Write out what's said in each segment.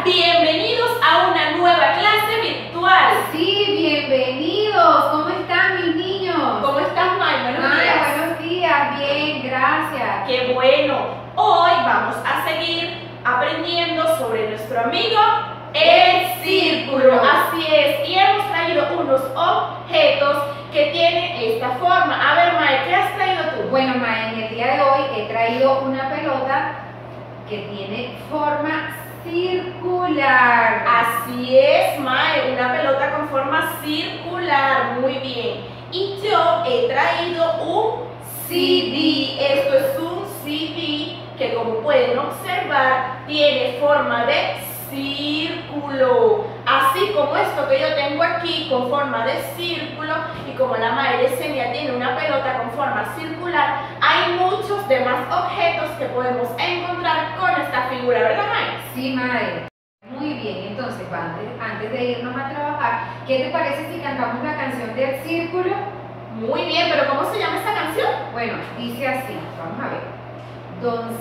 bienvenidos a una nueva clase virtual. Sí, bienvenidos. ¿Cómo están mis niños? ¿Cómo estás, May? Buenos días. Buenos días, bien, gracias. Qué bueno. Hoy vamos a seguir aprendiendo sobre nuestro amigo el círculo. Así es, y hemos traído unos objetos que tienen esta forma. A ver, May, ¿qué has traído tú? Bueno, Mae, en el día de hoy he traído una pelota que tiene forma circular. Así es, Mae, una pelota con forma circular. Muy bien. Y yo he traído un CD. Esto es un CD que, como pueden observar, tiene forma de círculo. Así como esto que yo tengo aquí con forma de círculo, y como la Mae Yesenia tiene una pelota con forma circular, hay muchos demás objetos que podemos encontrar con esta figura, ¿verdad, Mae? Sí, Mae. Muy bien, entonces, antes de irnos a trabajar, ¿qué te parece si cantamos la canción del círculo? Muy bien, pero ¿cómo se llama esta canción? Bueno, dice así, vamos a ver. Don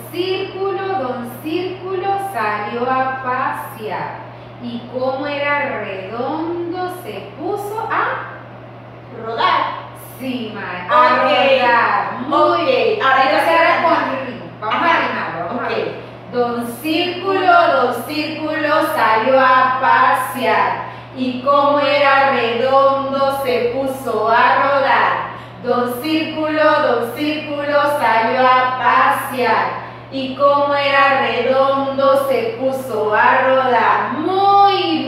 Círculo salió a pasear, y como era redondo se puso a rodar. Sí, Mae, a rodar. Muy bien. Ahora Entonces ya ahora con ritmo. Vamos a rimar, vamos a ver. Don Círculo salió a pasear, y como era redondo se puso a rodar. Don Círculo salió a pasear, y como era redondo se puso a rodar. Muy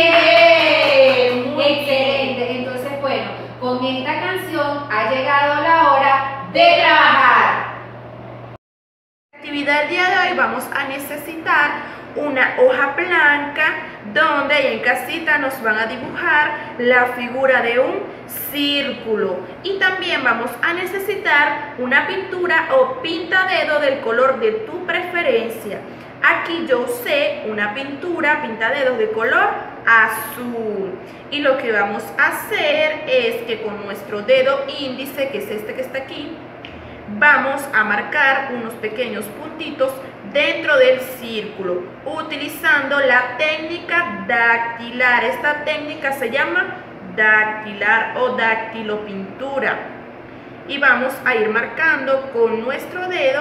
bien, muy excelente. Entonces, bueno, con esta canción ha llegado la hora de trabajar. Actividad del día de hoy vamos a necesitar una hoja blanca donde ahí en casita nos van a dibujar la figura de un círculo, y también vamos a necesitar una pintura o pintadedo del color de tu preferencia. Aquí yo usé una pintura pintadedos de color azul, y lo que vamos a hacer es que con nuestro dedo índice, que es este que está aquí, vamos a marcar unos pequeños puntitos dentro del círculo utilizando la técnica dactilar. Esta técnica se llama dactilar o dactilopintura, y vamos a ir marcando con nuestro dedo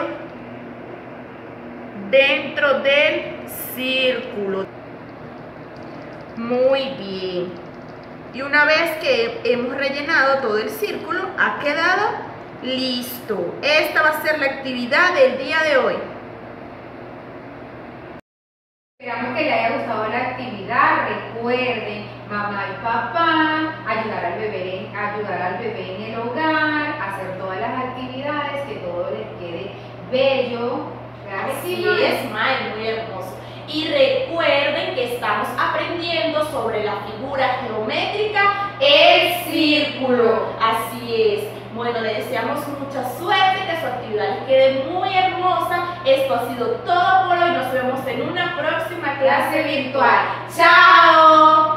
dentro del círculo. Muy bien. Y una vez que hemos rellenado todo el círculo, ha quedado listo. Esta va a ser la actividad del día de hoy. Esperamos que les haya gustado la actividad. Recuerden, mamá y papá, ayudar al bebé en el hogar, hacer todas las actividades, que todo les quede bello. Así es, May, muy hermoso. Y recuerden que estamos aprendiendo sobre la figura geométrica, el círculo. Así es. Bueno, le deseamos mucha suerte, que su actividad les quede muy hermosa. Esto ha sido todo por hoy. Nos vemos en una próxima clase virtual. ¡Chao!